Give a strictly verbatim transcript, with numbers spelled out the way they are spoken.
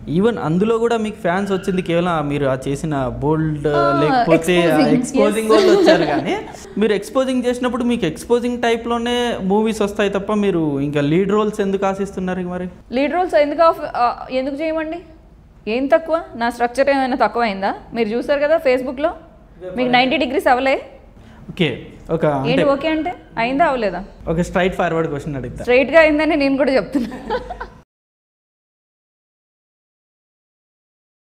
Even అందులో కూడా మీకు ఫ్యాన్స్ వచ్చింది కేవలం మీరు ఆ చేసిన బోల్డ్ లేకపోతే ఎక్స్పోజింగ్ వాళ్ళు వచ్చారు, కానీ మీరు ఎక్స్పోజింగ్ చేసినప్పుడు మీకు ఎక్స్పోజింగ్ టైప్లోనే మూవీస్ వస్తాయి తప్ప మీరు ఇంకా లీడ్ రోల్స్ ఎందుకు ఆశిస్తున్నారు? మరి లీడ్ రోల్స్ ఎందుకు ఆఫ్ ఎందుకు చేయమండి? ఏం తక్కువ? నా స్ట్రక్చర్ ఏమైనా తక్కువ అయిందా? మీరు చూసారు కదా ఫేస్బుక్లో, మీకు నైంటీ డిగ్రీస్ అవ్వలే. ఓకే, ఒక ఏంటి ఓకే అంటే అయిందా అవ్వలేదా? ఒక స్ట్రైట్ ఫార్వర్డ్ క్వశ్చన్ అడుగుతా. స్ట్రైట్గా అయిందని నేను కూడా చెప్తున్నా.